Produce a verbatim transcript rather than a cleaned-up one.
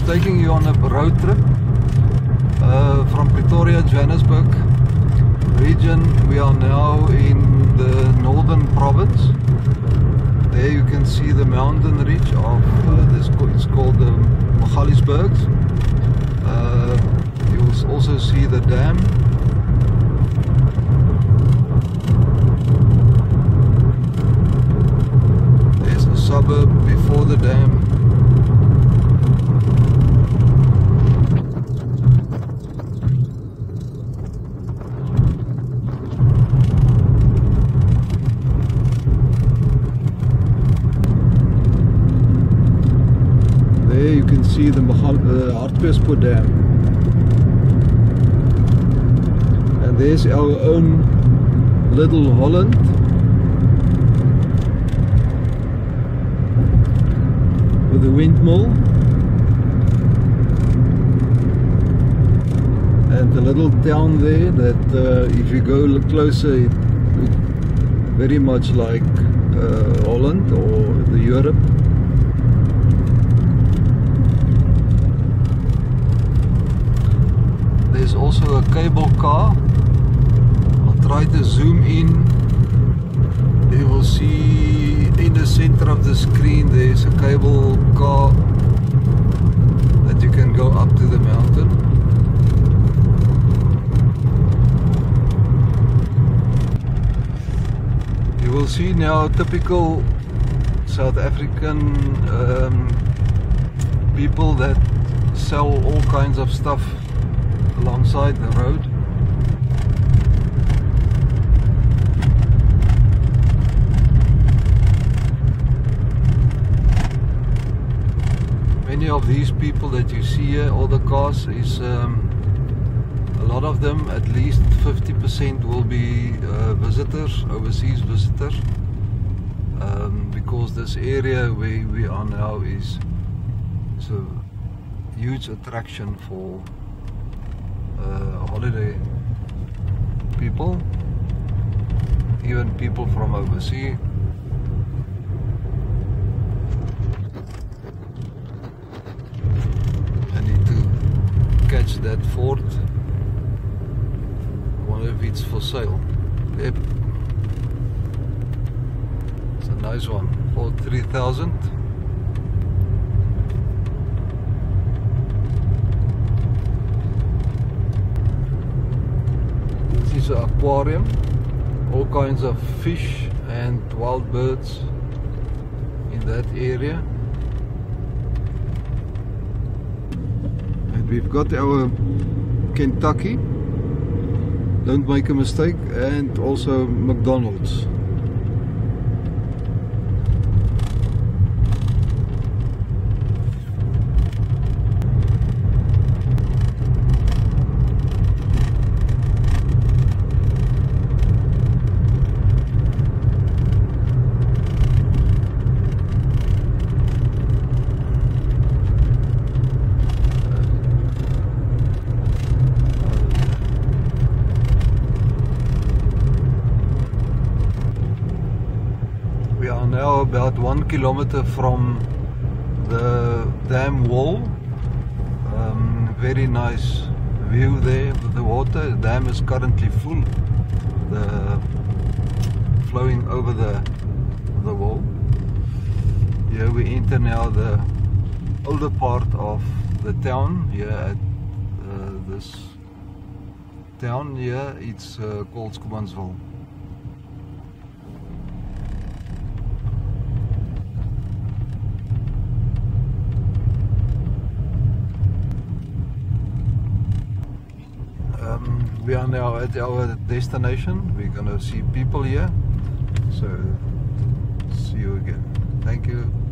taking you on a road trip uh, from Pretoria, Johannesburg region. We are now in the northern province. There you can see the mountain ridge of uh, this. It's called the Hartbeespoort. Uh, you will also see the dam. There's a suburb before the dam. There you can see the uh, Hartbeespoort Dam, and there's our own little Holland. With the windmill and the little town there that uh, if you go look closer it looks very much like uh, Holland or the Europe. There's also a cable car. I'll try to zoom in. You will see in the center of the screen there's a cable car that you can go up to the mountain. You will see now typical South African um, people that sell all kinds of stuff alongside the road. Many of these people that you see here, all the cars, is um, a lot of them, at least fifty percent will be uh, visitors, overseas visitors, um, because this area where we are now is, is a huge attraction for uh, holiday people, even people from overseas. Catch that Ford. I wonder if it's for sale. Yep, it's a nice one for three thousand. This is an aquarium, all kinds of fish and wild birds in that area. We've got our Kentucky, don't make a mistake, and also McDonald's. We are now about one kilometer from the dam wall. Um, very nice view there with the water. The dam is currently full, the flowing over the the wall. Here we enter now the older part of the town. Here at uh, this town here, it's uh, called Skumansville. Um, we are now at our destination. We're gonna see people here. So see you again. Thank you.